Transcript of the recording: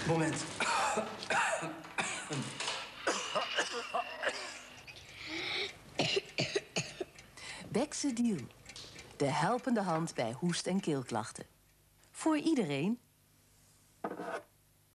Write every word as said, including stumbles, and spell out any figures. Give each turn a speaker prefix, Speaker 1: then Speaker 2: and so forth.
Speaker 1: Moment.
Speaker 2: Bexadiel. De helpende hand bij hoest- en keelklachten. Voor iedereen.